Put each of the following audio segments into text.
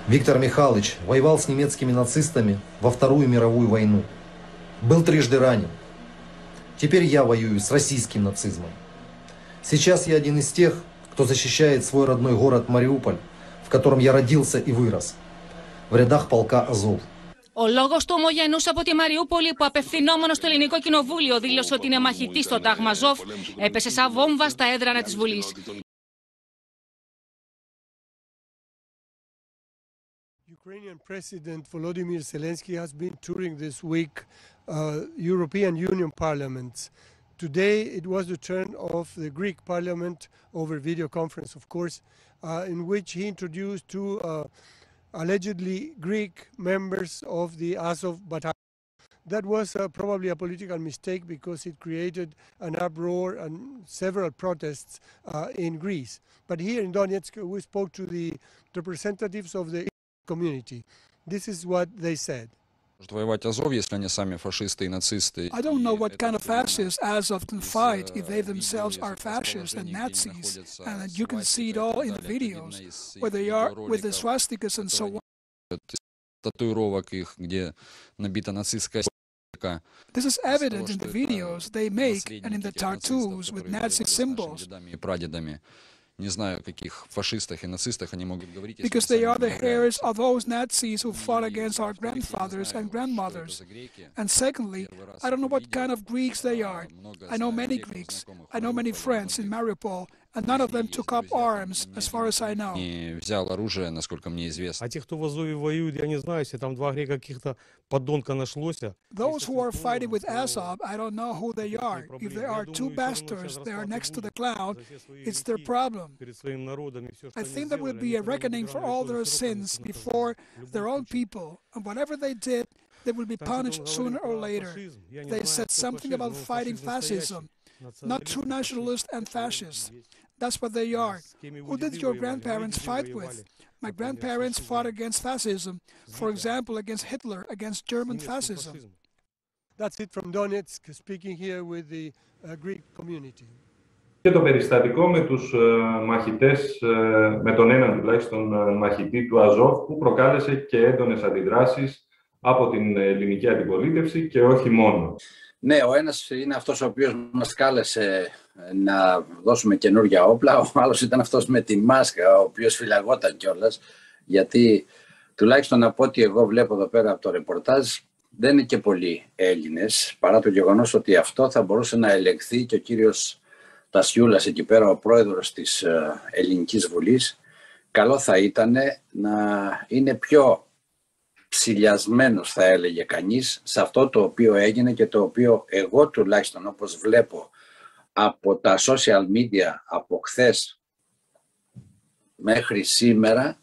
Виктор Михайлович воевал с немецкими нацистами во Вторую мировую войну. Был трижды ранен. Теперь я воюю с российским нацизмом. Сейчас я один из тех, кто защищает свой родной город Мариуполь, в котором я родился и вырос, в рядах полка Азов. Ο λόγος του ομογενούς από τη Μαριούπολη που απευθυνόμενος στο Ελληνικό Κοινοβούλιο δήλωσε ότι είναι μαχητής στο τάγμα Αζόφ έπεσε σαν βόμβα στα έδρανα της Βουλής. Ukrainian President Volodymyr Zelensky has been touring this week European Union parliaments. Today it was the turn of the Greek parliament over video conference, of course, in which he introduced two allegedly Greek members of the Azov battalion. That was probably a political mistake because it created an uproar and several protests in Greece. But here in Donetsk we spoke to the representatives of the community. This is what they said. Воевать Азов, если они сами фашисты и нацисты. I don't know what kind of fascists Azov can fight if they themselves are fascists and Nazis, and you can see it all in the videos, where they are with the swastikas and so on. Татуировок их, где набита нацистская символика. This is evident in the videos they make and in the tattoos with Nazi symbols. Прадедами. Не знаю, о каких фашистах и нацистах они могут говорить. Because they are the heirs of those Nazis who fought against our grandfathers and grandmothers. And secondly, I don't know what kind of Greeks they are. I know many Greeks. I know many friends in Mariupol, and none of them took up arms, as far as I know. Взял оружие, насколько мне известно. А те, кто в Азове воюют, я не знаю, если там два грека каких-то подонка нашлось. Those who are fighting with Azov, I don't know who they are. If there are two bastards they are next to the cloud, it's their problem. I think there will be a reckoning for all their sins before their own people, and whatever they did, they will be punished sooner or later. They said something about fighting fascism, not true nationalists and fascists. That's what they are. Who did your grandparents fight with? My grandparents fought against fascism, for example, against Hitler, against German fascism. That's it from Donetsk, speaking here with the Greek community. Και το περιστατικό με τους μαχητές, με τον έναν τουλάχιστον μαχητή του Αζόφ, που προκάλεσε και έντονες αντιδράσεις από την ελληνική αντιπολίτευση και όχι μόνο. Ναι, ο ένας είναι αυτός ο οποίος μας κάλεσε να δώσουμε καινούργια όπλα, ο άλλος ήταν αυτός με τη μάσκα, ο οποίος φυλαγόταν κιόλας, γιατί τουλάχιστον από ό,τι εγώ βλέπω εδώ πέρα από το ρεπορτάζ, δεν είναι και πολλοί Έλληνες, παρά το γεγονός ότι αυτό θα μπορούσε να ελεγχθεί και ο κύριος Τασιούλας εκεί πέρα, ο πρόεδρος της Ελληνικής Βουλής, καλό θα ήταν να είναι πιο ψηλιασμένος, θα έλεγε κανείς, σε αυτό το οποίο έγινε και το οποίο εγώ τουλάχιστον όπως βλέπω από τα social media από χθες μέχρι σήμερα,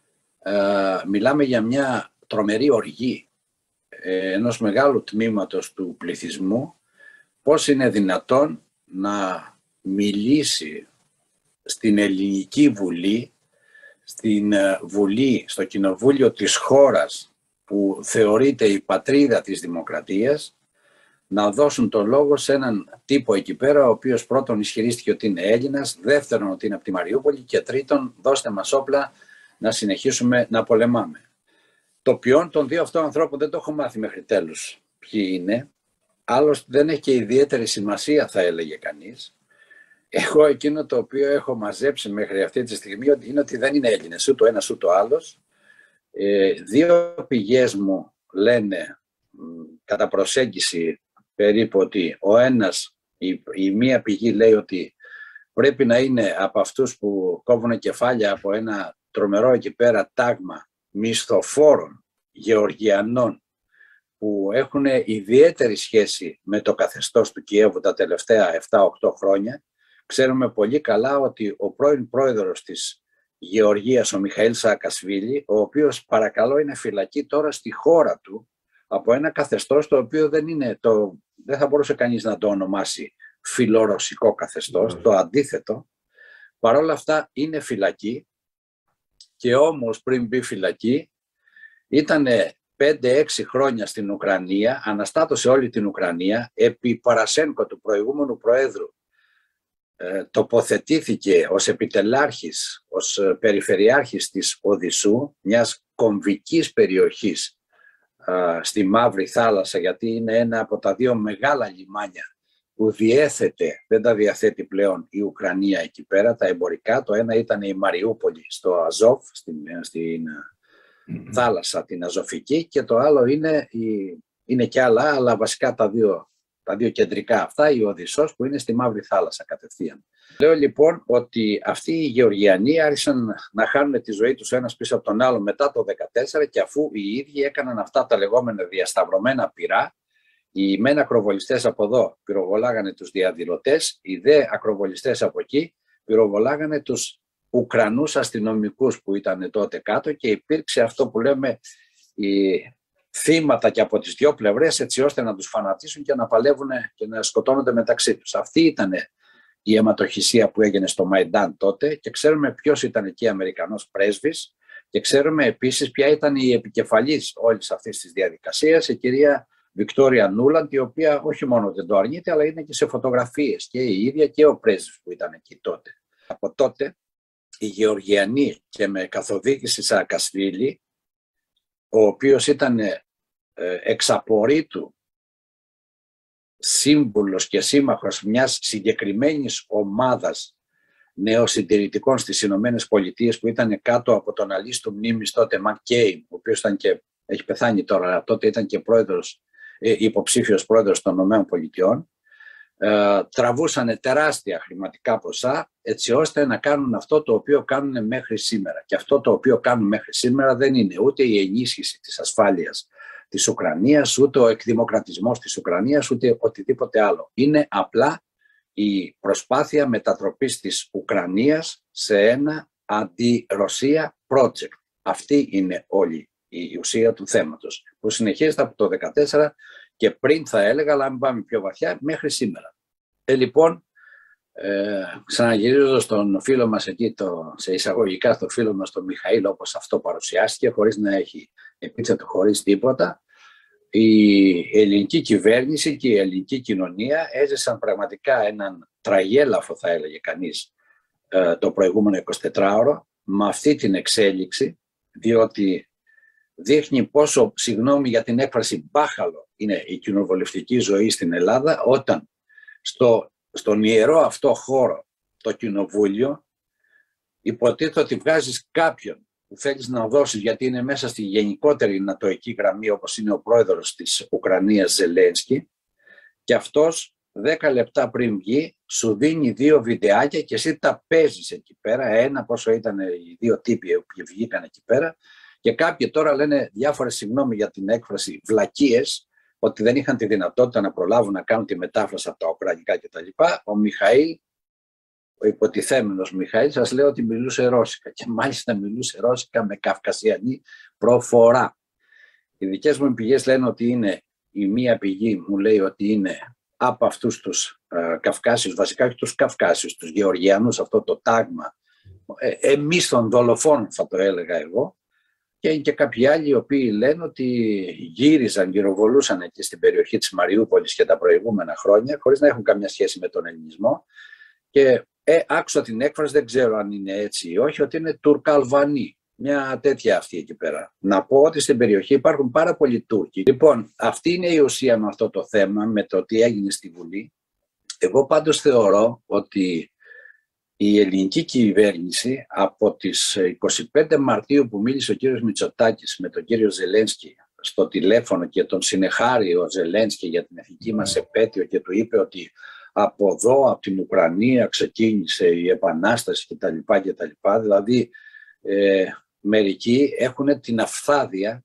μιλάμε για μια τρομερή οργή ενός μεγάλου τμήματος του πληθυσμού. Πώς είναι δυνατόν να μιλήσει στην Ελληνική Βουλή, στην Βουλή, στο Κοινοβούλιο της χώρας που θεωρείται η πατρίδα της δημοκρατίας, να δώσουν το λόγο σε έναν τύπο εκεί πέρα, ο οποίος πρώτον ισχυρίστηκε ότι είναι Έλληνας, δεύτερον ότι είναι από τη Μαριούπολη και τρίτον δώστε μας όπλα να συνεχίσουμε να πολεμάμε. Το ποιόν των δύο αυτών ανθρώπων δεν το έχω μάθει μέχρι τέλους ποιοι είναι, άλλωστε δεν έχει και ιδιαίτερη σημασία θα έλεγε κανείς. Εγώ εκείνο το οποίο έχω μαζέψει μέχρι αυτή τη στιγμή είναι ότι δεν είναι Έλληνες ούτε ο ένας ούτε ο άλλος. Δύο πηγές μου λένε κατά προσέγγιση περίπου ότι ο ένας, η μία πηγή λέει ότι πρέπει να είναι από αυτούς που κόβουν κεφάλια από ένα τρομερό εκεί πέρα τάγμα μισθοφόρων Γεωργιανών που έχουν ιδιαίτερη σχέση με το καθεστώς του Κιέβου τα τελευταία 7-8 χρόνια. Ξέρουμε πολύ καλά ότι ο πρώην πρόεδρος της Γεωργίας, ο Μιχαήλ Σαακασβίλη, ο οποίος παρακαλώ είναι φυλακή τώρα στη χώρα του από ένα καθεστώς το οποίο δεν θα μπορούσε κανείς να το ονομάσει φιλορωσικό καθεστώς, το αντίθετο. Παρ' όλα αυτά είναι φυλακή και όμως πριν μπει φυλακή ήταν 5-6 χρόνια στην Ουκρανία, αναστάτωσε όλη την Ουκρανία, επί Παρασένκο του προηγούμενου προέδρου τοποθετήθηκε ως επιτελάρχης, ως περιφερειάρχης της Οδυσσού, μιας κομβικής περιοχής στη Μαύρη Θάλασσα, γιατί είναι ένα από τα δύο μεγάλα λιμάνια που δεν τα διαθέτει πλέον η Ουκρανία εκεί πέρα, τα εμπορικά. Το ένα ήταν η Μαριούπολη στο Αζόφ, στην θάλασσα την Αζωφική, και το άλλο είναι και άλλα, αλλά βασικά τα δύο κεντρικά αυτά, η Οδυσσός που είναι στη Μαύρη Θάλασσα κατευθείαν. Λέω λοιπόν ότι αυτοί οι Γεωργιανοί άρχισαν να χάνουν τη ζωή τους ένας πίσω από τον άλλο μετά το 2014, και αφού οι ίδιοι έκαναν αυτά τα λεγόμενα διασταυρωμένα πυρά, οι μεν ακροβολιστές από εδώ πυροβολάγανε τους διαδηλωτές, οι δε ακροβολιστές από εκεί πυροβολάγανε τους Ουκρανούς αστυνομικούς που ήταν τότε κάτω, και υπήρξε αυτό που λέμε οι θύματα και από τις δύο πλευρές, έτσι ώστε να τους φανατίσουν και να παλεύουν και να σκοτώνονται μεταξύ τους. Αυτή ήταν η αιματοχυσία που έγινε στο Μαϊντάν τότε, και ξέρουμε ποιος ήταν εκεί Αμερικανός πρέσβης, και ξέρουμε επίσης ποια ήταν η επικεφαλής όλης αυτής της διαδικασίας, η κυρία Βικτόρια Νούλαντ, η οποία όχι μόνο δεν το αρνείται, αλλά είναι και σε φωτογραφίες, και η ίδια και ο πρέσβης που ήταν εκεί τότε. Από τότε οι Γεωργιανοί, και με καθοδήγηση Σαακασβίλη, ο οποίος ήταν εξ απορρίτου σύμβουλος και σύμμαχος μιας συγκεκριμένης ομάδας νεοσυντηρητικών στις Ηνωμένες Πολιτείες, που ήταν κάτω από τον αλίστου μνήμης τότε Μακκέιν, ο οποίος ήταν και, έχει πεθάνει τώρα, αλλά τότε ήταν και υποψήφιος πρόεδρος των Ηνωμένων Πολιτειών, τραβούσαν τεράστια χρηματικά ποσά έτσι ώστε να κάνουν αυτό το οποίο κάνουν μέχρι σήμερα. Και αυτό το οποίο κάνουν μέχρι σήμερα δεν είναι ούτε η ενίσχυση της ασφάλειας της Ουκρανίας, ούτε ο εκδημοκρατισμός της Ουκρανίας, ούτε οτιδήποτε άλλο. Είναι απλά η προσπάθεια μετατροπής της Ουκρανίας σε ένα αντι-Ρωσία project. Αυτή είναι όλη η ουσία του θέματος, που συνεχίζεται από το 2014 και πριν, θα έλεγα, αλλά αν πάμε πιο βαθιά, μέχρι σήμερα. Λοιπόν, ξαναγυρίζω στον φίλο μας εκεί, σε εισαγωγικά στο φίλο μας τον Μιχαήλ, όπως αυτό παρουσιάστηκε, χωρίς να έχει επίθετο, χωρίς τίποτα, η ελληνική κυβέρνηση και η ελληνική κοινωνία έζησαν πραγματικά έναν τραγέλαφο, θα έλεγε κανείς, το προηγούμενο 24ωρο, με αυτή την εξέλιξη, διότι δείχνει πόσο, συγγνώμη για την έκφραση, μπάχαλο είναι η κοινοβουλευτική ζωή στην Ελλάδα, όταν στον ιερό αυτό χώρο, το κοινοβούλιο, υποτίθεται ότι βγάζεις κάποιον που θέλεις να δώσεις, γιατί είναι μέσα στη γενικότερη νατοϊκή γραμμή, όπως είναι ο πρόεδρος της Ουκρανίας Ζελένσκι, και αυτός 10 λεπτά πριν βγει σου δίνει 2 βιντεάκια και εσύ τα παίζεις εκεί πέρα, ένα πόσο ήταν οι 2 τύποι που βγήκαν εκεί πέρα, και κάποιοι τώρα λένε διάφορες, συγγνώμη για την έκφραση, βλακίες, ότι δεν είχαν τη δυνατότητα να προλάβουν να κάνουν τη μετάφραση από τα ουκρανικά κτλ. Ο Μιχαήλ, ο υποτιθέμενος Μιχαήλ, σας λέω ότι μιλούσε ρώσικα, και μάλιστα μιλούσε ρώσικα με καυκασιανή προφορά. Οι δικές μου πηγές λένε ότι είναι, η μία πηγή μου λέει ότι είναι από αυτούς τους Καυκάσιους, βασικά και τους Καυκάσιους, τους Γεωργιανούς, αυτό το τάγμα, εμείς των δολοφόνων θα το έλεγα εγώ, και είναι και κάποιοι άλλοι οι οποίοι λένε ότι γυροβολούσαν εκεί στην περιοχή της Μαριούπολης και τα προηγούμενα χρόνια, χωρίς να έχουν καμιά σχέση με τον ελληνισμό, και άκουσα την έκφραση, δεν ξέρω αν είναι έτσι ή όχι, ότι είναι Τουρκαλβανοί. Μια τέτοια αυτή εκεί πέρα. Να πω ότι στην περιοχή υπάρχουν πάρα πολλοί Τούρκοι. Λοιπόν, αυτή είναι η ουσία με αυτό το θέμα, με το τι έγινε στη Βουλή. Εγώ πάντως θεωρώ ότι η ελληνική κυβέρνηση από τις 25 Μαρτίου που μίλησε ο κύριος Μητσοτάκης με τον κύριο Ζελένσκι στο τηλέφωνο και τον συνεχάρει ο Ζελένσκι για την εθνική μας επέτειο και του είπε ότι από εδώ, από την Ουκρανία ξεκίνησε η επανάσταση κτλ. Δηλαδή μερικοί έχουν την αυθάδεια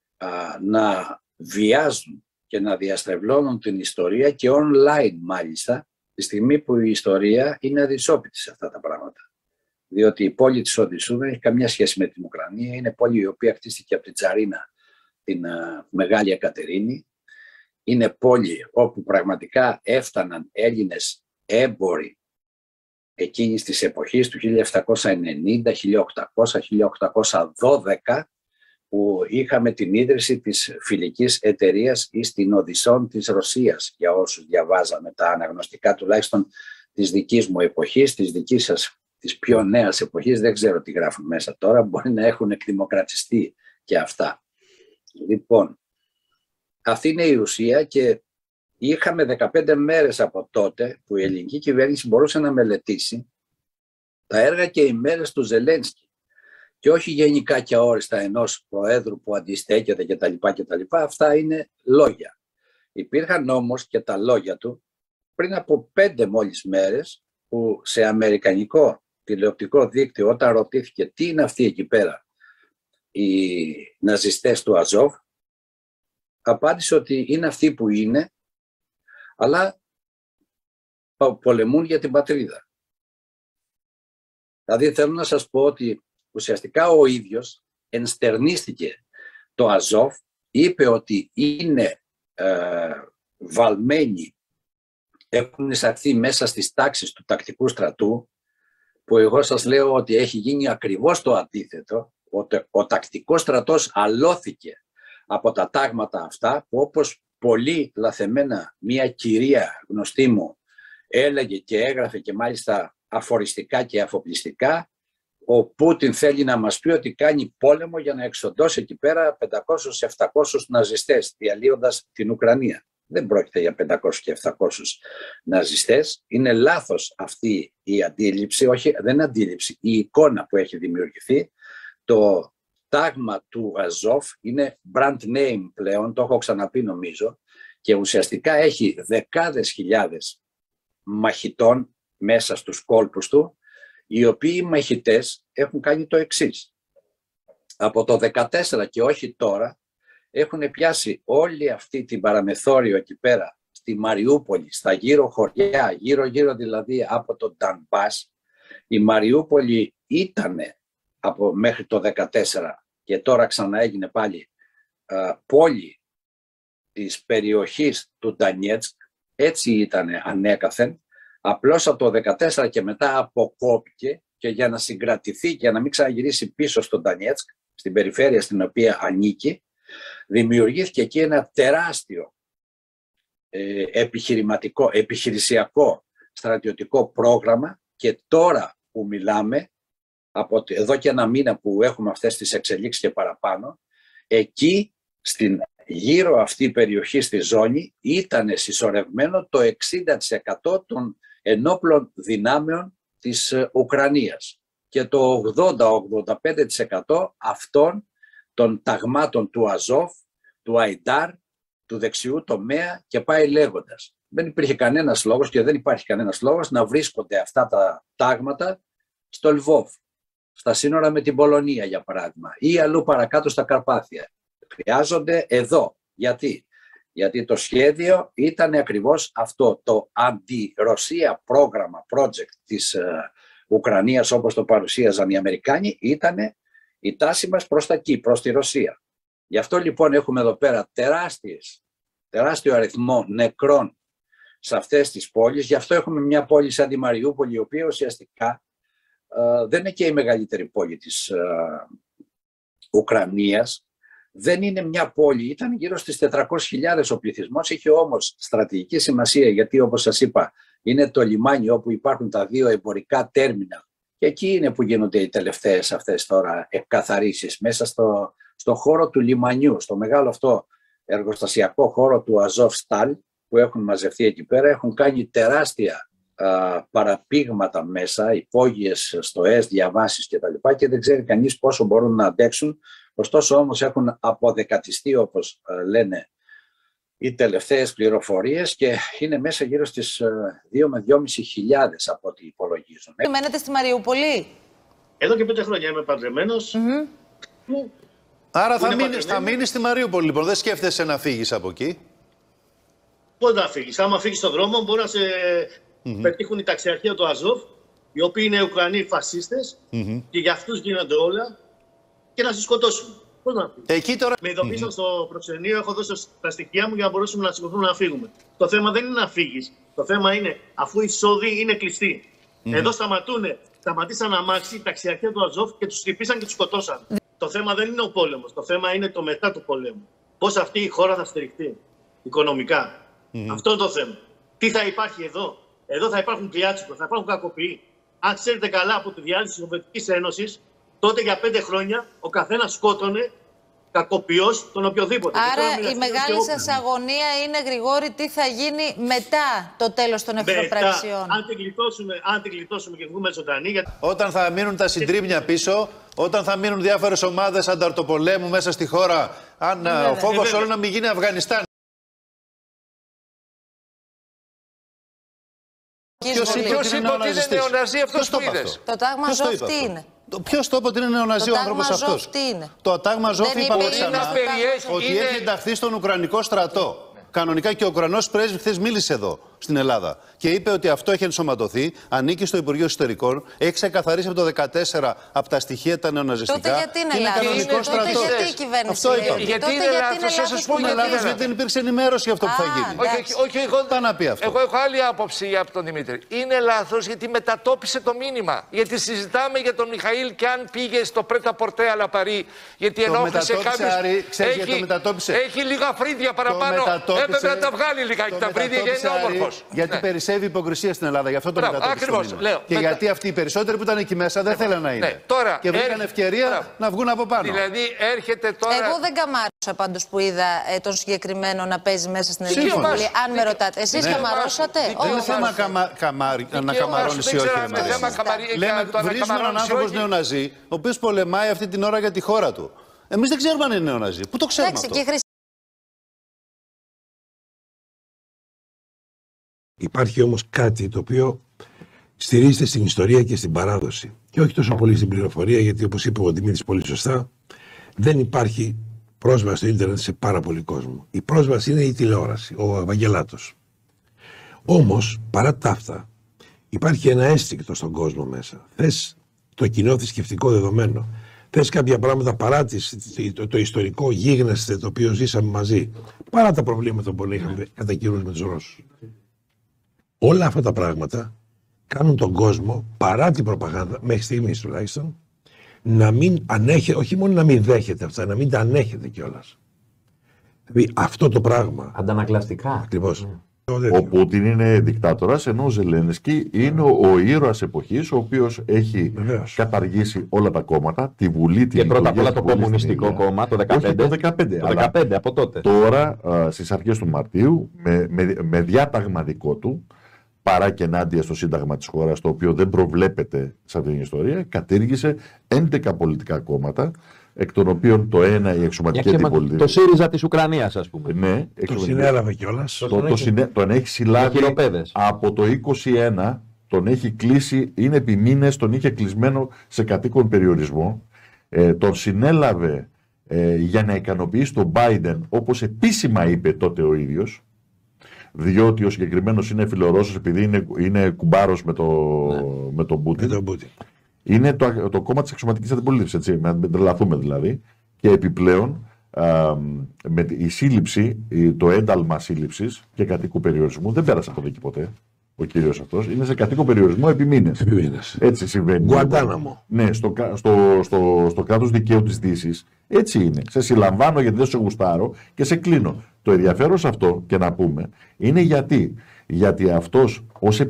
να βιάζουν και να διαστρεβλώνουν την ιστορία, και online μάλιστα, τη στιγμή που η ιστορία είναι αδυσόπιτη σε αυτά τα πράγματα. Διότι η πόλη της Οδυσσού δεν έχει καμιά σχέση με την Ουκρανία, είναι πόλη η οποία χτίστηκε από την Τσαρίνα, την Μεγάλη Εκατερίνη. Είναι πόλη όπου πραγματικά έφταναν Έλληνες έμποροι εκείνης της εποχής του 1790, 1800, 1812, που είχαμε την ίδρυση της φιλικής εταιρείας εις την Οδυσσόν της Ρωσίας, για όσους διαβάζαμε τα αναγνωστικά τουλάχιστον της δικής μου εποχής, της δικής σας, της πιο νέας εποχής, δεν ξέρω τι γράφουν μέσα τώρα, μπορεί να έχουν εκδημοκρατιστεί και αυτά. Λοιπόν, αυτή είναι η ουσία και είχαμε 15 μέρες από τότε που η ελληνική κυβέρνηση μπορούσε να μελετήσει τα έργα και οι μέρες του Ζελένσκι και όχι γενικά και αόριστα ενός προέδρου που αντιστέκεται κτλ. Αυτά είναι λόγια. Υπήρχαν όμως και τα λόγια του πριν από 5 μόλις μέρες που σε αμερικανικό τηλεοπτικό δίκτυο όταν ρωτήθηκε τι είναι αυτοί εκεί πέρα οι ναζιστές του Αζόβ, απάντησε ότι είναι αυτοί που είναι, αλλά πολεμούν για την πατρίδα. Δηλαδή θέλω να σας πω ότι ουσιαστικά ο ίδιος ενστερνίστηκε το Αζόβ, είπε ότι είναι βαλμένοι, έχουν εισαχθεί μέσα στις τάξεις του τακτικού στρατού, που εγώ σας λέω ότι έχει γίνει ακριβώς το αντίθετο. Ο τακτικός στρατός αλώθηκε από τα τάγματα αυτά, που όπως πολύ λαθεμένα μία κυρία γνωστή μου έλεγε και έγραφε και μάλιστα αφοριστικά και αφοπλιστικά, ο Πούτιν θέλει να μας πει ότι κάνει πόλεμο για να εξοντώσει εκεί πέρα 500-700 ναζιστές, διαλύοντας την Ουκρανία. Δεν πρόκειται για 500 και 700 ναζιστές. Είναι λάθος αυτή η αντίληψη, όχι, δεν είναι αντίληψη, η εικόνα που έχει δημιουργηθεί. Το τάγμα του Αζόφ είναι brand name πλέον, το έχω ξαναπεί νομίζω, και ουσιαστικά έχει δεκάδες χιλιάδες μαχητών μέσα στους κόλπους του, οι οποίοι μαχητές έχουν κάνει το εξής. Από το 2014 και όχι τώρα, έχουν πιάσει όλη αυτή την παραμεθόριο εκεί πέρα, στη Μαριούπολη, στα γύρω χωριά, γύρω-γύρω δηλαδή από το Ντανμπάς. Η Μαριούπολη ήτανε μέχρι το 2014 και τώρα ξαναέγινε πάλι πόλη της περιοχής του Ντανιέτσκ, έτσι ήτανε ανέκαθεν. Απλώς από το 2014 και μετά αποκόπηκε και για να συγκρατηθεί και να μην ξαναγυρίσει πίσω στο Ντανιέτσκ, στην περιφέρεια στην οποία ανήκει, δημιουργήθηκε εκεί ένα τεράστιο επιχειρησιακό στρατιωτικό πρόγραμμα και τώρα που μιλάμε, από εδώ και ένα μήνα που έχουμε αυτές τις εξελίξεις και παραπάνω, εκεί στην γύρω αυτή η περιοχή στη ζώνη ήταν συσσωρευμένο το 60% των ενόπλων δυνάμεων της Ουκρανίας και το 80-85% αυτών των ταγμάτων του Αζόφ, του Αϊντάρ, του δεξιού τομέα και πάει λέγοντας. Δεν υπήρχε κανένας λόγος και δεν υπάρχει κανένας λόγος να βρίσκονται αυτά τα τάγματα στο Λβόβ, στα σύνορα με την Πολωνία για παράδειγμα, ή αλλού παρακάτω στα Καρπάθια. Χρειάζονται εδώ. Γιατί? Γιατί το σχέδιο ήταν ακριβώς αυτό, το αντι-Ρωσία πρόγραμμα, project της Ουκρανίας όπως το παρουσίαζαν οι Αμερικάνοι, ήταν η τάση μας προς τα εκεί, προς τη Ρωσία. Γι' αυτό λοιπόν έχουμε εδώ πέρα τεράστιο αριθμό νεκρών σε αυτές τις πόλεις. Γι' αυτό έχουμε μια πόλη σαν τη Μαριούπολη, η οποία ουσιαστικά δεν είναι και η μεγαλύτερη πόλη της Ουκρανίας. Δεν είναι μια πόλη, ήταν γύρω στις 400.000 ο πληθυσμός, είχε όμως στρατηγική σημασία γιατί όπως σας είπα είναι το λιμάνι όπου υπάρχουν τα δύο εμπορικά τέρμινα και εκεί είναι που γίνονται οι τελευταίες αυτές τώρα εκκαθαρίσεις μέσα στο χώρο του λιμανιού, στο μεγάλο αυτό εργοστασιακό χώρο του Αζόφσταλ που έχουν μαζευτεί εκεί πέρα, έχουν κάνει τεράστια παραπήγματα μέσα, υπόγειες στοές, διαβάσεις κτλ. Και δεν ξέρει κανείς πόσο μπορούν να αντέξουν. Ωστόσο όμως έχουν αποδεκατιστεί όπως λένε οι τελευταίες πληροφορίες και είναι μέσα γύρω στις 2 με 2.500 από ό,τι υπολογίζουν. Μένετε στη Μαριούπολη? Εδώ και 5 χρόνια είμαι παντρεμένος. Άρα θα μείνεις στη Μαριούπολη λοιπόν, δεν σκέφτεσαι να φύγεις από εκεί? Πώς να φύγεις? Άμα φύγεις στον δρόμο μπορεί να σε πετύχουν οι ταξιαρχεία του Αζόφ, οι οποίοι είναι Ουκρανοί φασίστες και για αυτούς γίνονται όλα και να σε σκοτώσουν. Πώς να φύγεις? Εκεί τώρα... Με ειδοποίησαν στο προξενείο, έχω δώσει τα στοιχεία μου για να μπορέσουμε να σηκωθούμε να φύγουμε. Το θέμα δεν είναι να φύγεις. Το θέμα είναι αφού η εισόδη είναι κλειστή. Εδώ σταματήσαν αμάξι η ταξιαρχεία του Αζόφ και τους χτυπήσαν και τους σκοτώσαν. Το θέμα δεν είναι ο πόλεμος. Το θέμα είναι το μετά του πολέμου. Πώς αυτή η χώρα θα στηριχτεί οικονομικά. Αυτό είναι το θέμα. Τι θα υπάρχει εδώ? Εδώ θα υπάρχουν κλιάτσικο, θα υπάρχουν κακοποιοί. Αν ξέρετε καλά από τη διάλυση της Σοβιετικής Ένωσης, τότε για 5 χρόνια ο καθένας σκότωνε κακοποιός τον οποιοδήποτε. Άρα η μεγάλη σας αγωνία είναι, Γρηγόρη, τι θα γίνει μετά το τέλος των εχθροπραξιών. Αν την γλιτώσουμε και βγούμε ζωντανοί. Όταν θα μείνουν τα συντρίμμια πίσω, όταν θα μείνουν διάφορες ομάδες ανταρτοπολέμου μέσα στη χώρα, αν ο φόβος όλο να μην γίνει Αφγανιστάν. Ποιος είπε ότι είναι νεοναζί αυτός που είδες? Το τάγμα Αζόφ τι είναι? Ποιος το είπε ότι είναι νεοναζί ο άνθρωπος αυτός? Το τάγμα Αζόφ είπαμε ξανά ότι έχει ενταχθεί στον Ουκρανικό στρατό. Κανονικά και ο Ουκρανός πρέσβης χθες μίλησε εδώ στην Ελλάδα και είπε ότι αυτό έχει ενσωματωθεί, ανήκει στο Υπουργείο Εσωτερικών, έχει ξεκαθαρίσει από το 2014 από τα στοιχεία τα νεοναζιστικά. Τότε γιατί είναι κανονικό στρατό. Γιατί η κυβέρνηση αυτό είπαμε. Γιατί είναι λάθος, είναι λάθος γιατί δεν υπήρξε ενημέρωση για αυτό που θα γίνει. Όχι, εγώ έχω άλλη άποψη από τον Δημήτρη. Είναι λάθος γιατί μετατόπισε το μήνυμα. Γιατί συζητάμε για τον Μιχαήλ και αν πήγε στο Πρέτα Πορτέ αλλά Παρί. Γιατί ενόχλησε κάποιους. Έχει λίγα φρύδια παραπάνω. Έπρεπε να τα βγάλει λιγάκι τα φρύδια και είναι όμορφος. Γιατί περισσεύει η υποκρισία στην Ελλάδα, γι' αυτό το μετατόπισε. Και γιατί αυτοί οι περισσότεροι που ήταν εκεί μέσα δεν θέλαν να είναι. Και βρήκαν ευκαιρία να βγουν από πάνω. Δηλαδή έρχεται τώρα. Εγώ δεν καμάρωσα πάντως που είδα τον συγκεκριμένο να παίζει μέσα στην Ελληνική Βουλή. Αν με ρωτάτε, εσείς καμαρώσατε? Δεν είναι θέμα να καμαρώνεις ή όχι. Λέμε, βρίζουμε έναν άνθρωπο νεοναζί, ο οποίος πολεμάει αυτή την ώρα για τη χώρα του. Εμείς δεν ξέρουμε αν είναι νεοναζί. Πού το ξέρουμε αυτό? Υπάρχει όμως κάτι το οποίο στηρίζεται στην ιστορία και στην παράδοση και όχι τόσο πολύ στην πληροφορία, γιατί όπως είπε ο Δημήτρης πολύ σωστά, δεν υπάρχει πρόσβαση στο ίντερνετ σε πάρα πολύ κόσμο. Η πρόσβαση είναι η τηλεόραση, ο Ευαγγελάτος. Όμως, παρά τα αυτά, υπάρχει ένα αίσθηκτο στον κόσμο μέσα. Θες το κοινό θρησκευτικό δεδομένο. Θες κάποια πράγματα παρά το ιστορικό γίγνεσθε το οποίο ζήσαμε μαζί. Παρά τα προβλήματα που είχαμε κατά καιρούς με τους Ρώσους. Όλα αυτά τα πράγματα κάνουν τον κόσμο, παρά την προπαγάνδα, μέχρι στιγμής τουλάχιστον, να μην ανέχεται, όχι μόνο να μην δέχεται αυτά, να μην τα ανέχεται κιόλας. Δηλαδή αυτό το πράγμα. Αντανακλαστικά. Ακριβώς. Ο Πούτιν είναι δικτάτορας, ενώ ο Ζελένσκι είναι ο ήρωας εποχής, ο οποίος έχει καταργήσει όλα τα κόμματα, τη Βουλή, την και πρώτα απ' όλα το Κομμουνιστικό Κόμμα, το 2015. Από τότε. Τώρα, στις αρχές του Μαρτίου, με διάταγμα δικό του, παρά και ενάντια στο Σύνταγμα της χώρας, το οποίο δεν προβλέπεται σε αυτήν την ιστορία, κατήργησε 11 πολιτικά κόμματα, εκ των οποίων το ένα η εξωματική αντιπολίτευση. Το ΣΥΡΙΖΑ της Ουκρανίας, ας πούμε. Ναι, το συνέλαβε κιόλας. Τον έχει συλλάβει από το 2021, τον έχει κλείσει, είναι επί μήνες, τον είχε κλεισμένο σε κατοίκον περιορισμό. Τον συνέλαβε για να ικανοποιήσει τον Biden, όπως επίσημα είπε τότε ο ίδιος, διότι ο συγκεκριμένος είναι φιλορώσος επειδή είναι κουμπάρος με τον Πούτιν. Είναι το κόμμα της αξιωματικής αντιπολίτευσης, έτσι, να μην τρελαθούμε δηλαδή. Και επιπλέον με η σύλληψη, το ένταλμα σύλληψης και κατοίκου περιορισμού δεν πέρασε από εκεί ποτέ. Ο κύριος αυτός είναι σε κατοίκο περιορισμό επί μήνες. Έτσι συμβαίνει. Γκουαντάναμο. Ναι, στο κράτος δικαίου της Δύσης έτσι είναι. Σε συλλαμβάνω γιατί δεν σε γουστάρω και σε κλείνω. Το ενδιαφέρον σε αυτό και να πούμε είναι γιατί αυτός ως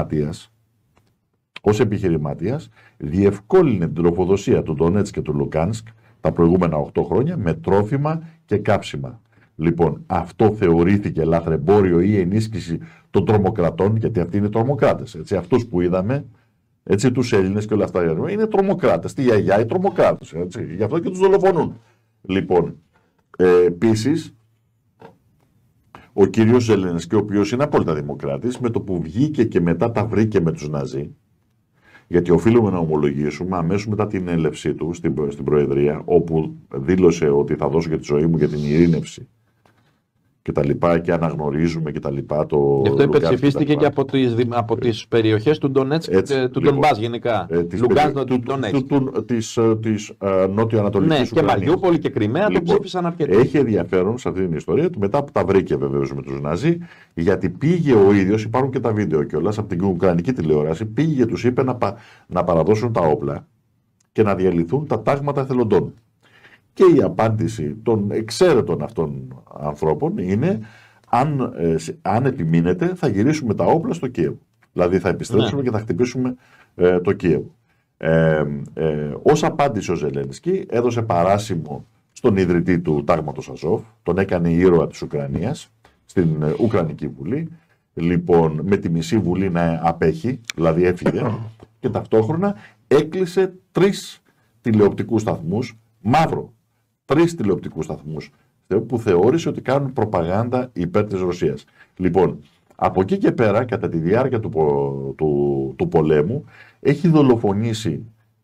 επιχειρηματίας διευκόλυνε την τροφοδοσία του Ντονέτσκ και του Λουγκάνσκ τα προηγούμενα 8 χρόνια με τρόφιμα και κάψιμα. Λοιπόν, αυτό θεωρήθηκε λαθρεμπόριο ή ενίσχυση των τρομοκρατών, γιατί αυτοί είναι τρομοκράτες. Έτσι, αυτούς που είδαμε, έτσι, τους Έλληνες και όλα αυτά, είναι τρομοκράτες. Τη γιαγιά, οι τρομοκράτες. Έτσι, γι' αυτό και τους δολοφονούν. Λοιπόν, επίσης, ο κύριος Ζελένσκι, ο οποίος είναι απόλυτα δημοκράτης, με το που βγήκε και μετά τα βρήκε με τους Ναζί, γιατί οφείλουμε να ομολογήσουμε αμέσως μετά την έλευσή του στην Προεδρία, όπου δήλωσε ότι θα δώσω και τη ζωή μου για την ειρήνευση και τα λοιπά και αναγνωρίζουμε και τα λοιπά. Γι' αυτό υπερψηφίστηκε και από τις περιοχές του Ντονέτσκ και του Ντονμπάς γενικά. Της νότιο-ανατολικής Ουκρανίας. Και Μαριούπολη και Κριμαία το ψήφισαν αρκετοί. Έχει ενδιαφέρον σε αυτή την ιστορία ότι μετά που τα βρήκε βεβαίως με τους Ναζί, γιατί πήγε ο ίδιος, υπάρχουν και τα βίντεο κιόλας από την Ουκρανική τηλεόραση, πήγε και τους είπε να παραδώσουν τα όπλα και να διαλυθούν τα τάγματα εθελοντών. Και η απάντηση των εξαίρετων αυτών ανθρώπων είναι αν επιμείνετε θα γυρίσουμε τα όπλα στο Κίεβο. Δηλαδή θα επιστρέψουμε και θα χτυπήσουμε το Κίεβο. Ως απάντηση ο Ζελένσκι έδωσε παράσημο στον ιδρυτή του τάγματος Αζόφ, τον έκανε ήρωα της Ουκρανίας στην Ουκρανική Βουλή, λοιπόν με τη μισή Βουλή να απέχει, δηλαδή έφυγε, και ταυτόχρονα έκλεισε 3 τηλεοπτικούς σταθμούς, μαύρο, 3 τηλεοπτικούς σταθμούς που θεώρησε ότι κάνουν προπαγάνδα υπέρ της Ρωσίας. Λοιπόν, από εκεί και πέρα, κατά τη διάρκεια του πολέμου, έχει δολοφονήσει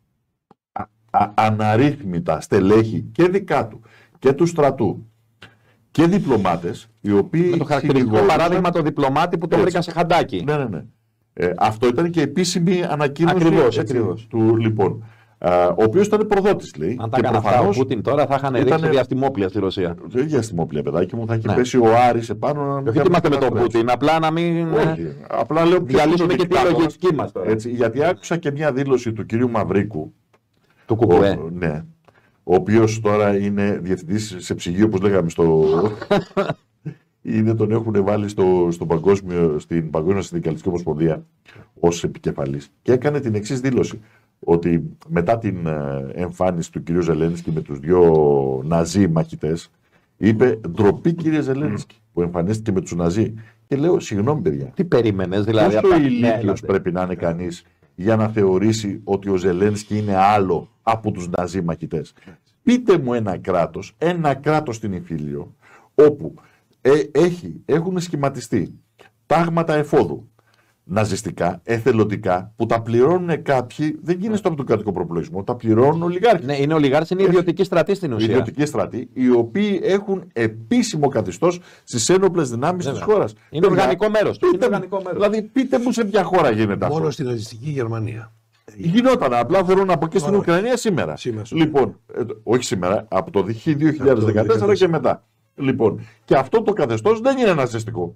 αναρρύθμιτα στελέχη και δικά του και του στρατού και διπλωμάτες, οι οποίοι... Με το χαρακτηριστικό παράδειγμα το διπλωμάτη που το βρήκα σε χαντάκι. Ναι. Αυτό ήταν και επίσημη ανακοίνωση ακριβώς. του, λοιπόν, ο οποίος ήταν προδότης, λέει. Αν τα έκανε αυτά ο Πούτιν τώρα θα είχαν ρίξει διαστημόπλια στη Ρωσία. Δεν διαστημόπλια, παιδάκι μου, θα έχει πέσει ο Άρης επάνω. Όχι ότι είμαστε με τον Πούτιν, απλά να μην. Όχι, απλά λέω διαλύσουμε και τη λογική μας τώρα. Έτσι, γιατί άκουσα και μια δήλωση του κυρίου Μαυρίκου. Του Κουκουέ. Ναι. Ο οποίος τώρα είναι διευθυντής σε ψυγείο, όπως λέγαμε στο. Ήδη τον έχουν βάλει στην Παγκόσμια Συνδικαλιστική Ομοσπονδία ως επικεφαλής. Και έκανε την εξής δήλωση. Ότι μετά την εμφάνιση του κυρίου Ζελένσκι με τους 2 Ναζί μαχητές, είπε ντροπή κύριε Ζελένσκι που εμφανίστηκε με τους Ναζί. Και λέω, συγγνώμη παιδιά. Τι περίμενες, δηλαδή. Πόσο ηλίθιος πρέπει να είναι κανείς για να θεωρήσει ότι ο Ζελένσκι είναι άλλο από τους Ναζί μαχητές. Πείτε μου ένα κράτος στην Ιφίλιο, όπου έχουν σχηματιστεί τάγματα εφόδου, ναζιστικά, εθελοντικά, που τα πληρώνουν κάποιοι, δεν γίνεται από τον κρατικό προπολογισμό, τα πληρώνουν ολιγάρχες. Ναι, είναι ολιγάρχες, είναι ιδιωτικοί στρατοί στην ουσία. Ιδιωτικοί στρατοί, οι οποίοι έχουν επίσημο καθεστώς στις ένοπλες δυνάμεις της χώρας. Είναι οργανικό μέρος. Δηλαδή, πείτε μου σε ποια χώρα γίνεται αυτό. Μόνο στην ναζιστική Γερμανία. Γινόταν, απλά θέλω να πω και στην Ουκρανία σήμερα. Λοιπόν, όχι σήμερα, από το 2014 και μετά. Λοιπόν, και αυτό το καθεστώς δεν είναι ναζιστικό.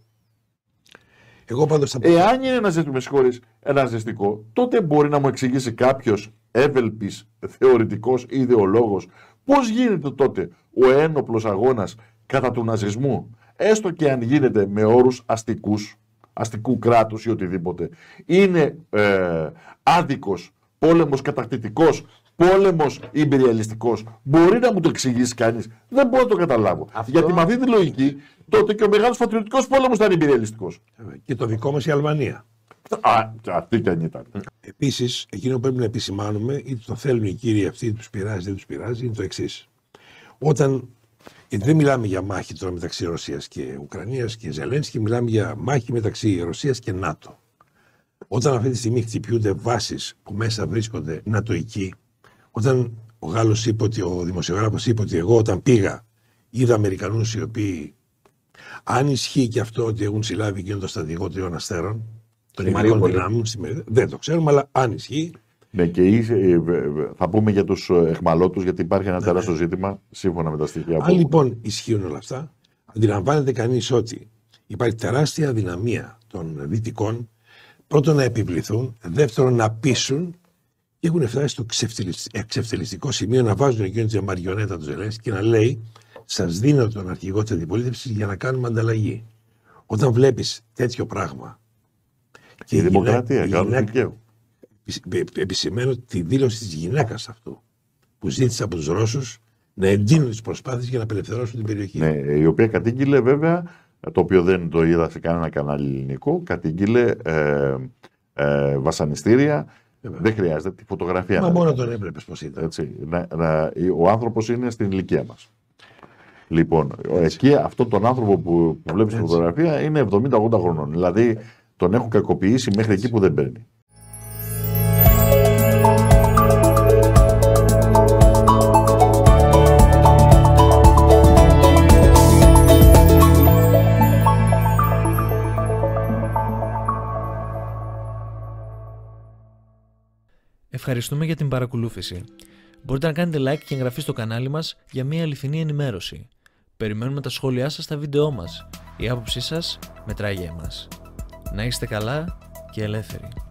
Εάν είναι ναζιστικό, τότε μπορεί να μου εξηγήσει κάποιος εύελπης θεωρητικός ή ιδεολόγος πώς γίνεται τότε ο ένοπλος αγώνας κατά του ναζισμού, έστω και αν γίνεται με όρους αστικού κράτους ή οτιδήποτε. Είναι άδικος, πόλεμος κατακτητικός, πόλεμος ιμπεριαλιστικός. Μπορεί να μου το εξηγήσει κανείς. Δεν μπορώ να το καταλάβω. Γιατί με αυτή τη λογική, τότε και ο μεγάλος πατριωτικός πόλεμος ήταν ιμπεριαλιστικός. Και το δικό μας η Αλβανία. Αυτή κι αν ήταν. Επίσης, εκείνο που πρέπει να επισημάνουμε, είτε το θέλουν οι κύριοι αυτοί, είτε τους πειράζει, δεν τους πειράζει, είναι το εξής. Γιατί δεν μιλάμε για μάχη τώρα μεταξύ Ρωσίας και Ουκρανίας και Ζελένσκι, μιλάμε για μάχη μεταξύ Ρωσίας και ΝΑΤΟ. Όταν αυτή τη στιγμή χτυπιούνται βάσεις που μέσα βρίσκονται νατοικοί, όταν ο Γάλλος είπε ότι, ο δημοσιογράφος είπε ότι εγώ όταν πήγα είδα Αμερικανούς οι οποίοι, αν ισχύει και αυτό ότι έχουν συλλάβει εκείνο το στρατηγό 3 αστέρων, των ημερικών δυνάμεων, δεν το ξέρουμε, αλλά αν ισχύει. Ναι, και θα πούμε για τους εχμαλώτους, γιατί υπάρχει ένα τεράστιο ζήτημα σύμφωνα με τα στοιχεία. Αν λοιπόν ισχύουν όλα αυτά, αντιλαμβάνεται κανείς ότι υπάρχει τεράστια αδυναμία των Δυτικών, πρώτον να επιβληθούν, δεύτερον να πείσουν, και έχουν φτάσει στο εξευτελιστικό σημείο να βάζουν εκείνη τη μαριονέτα του Ζελένσκι και να λέει: σας δίνω τον αρχηγό της αντιπολίτευσης για να κάνουμε ανταλλαγή. Όταν βλέπεις τέτοιο πράγμα. Και η δημοκρατία, κάνουν δικαίου. Επισημαίνω τη δήλωση της γυναίκας αυτού, που ζήτησε από τους Ρώσους να εντείνουν τις προσπάθειες για να απελευθερώσουν την περιοχή. Ναι, η οποία κατήγγειλε βέβαια, το οποίο δεν το είδα σε κανένα κανάλι ελληνικό, κατήγγειλε βασανιστήρια. Δεν χρειάζεται τη φωτογραφία. Μα μόνο τον έβλεπες πως ήταν. Έτσι, ο άνθρωπος είναι στην ηλικία μας. Λοιπόν, εκεί αυτόν τον άνθρωπο που βλέπεις στη φωτογραφία είναι 70-80 χρονών. Δηλαδή τον έχουν κακοποιήσει μέχρι εκεί που δεν παίρνει. Ευχαριστούμε για την παρακολούθηση. Μπορείτε να κάνετε like και εγγραφή στο κανάλι μας για μια αληθινή ενημέρωση. Περιμένουμε τα σχόλιά σας στα βίντεό μας. Η άποψή σας μετράει για εμάς. Να είστε καλά και ελεύθεροι.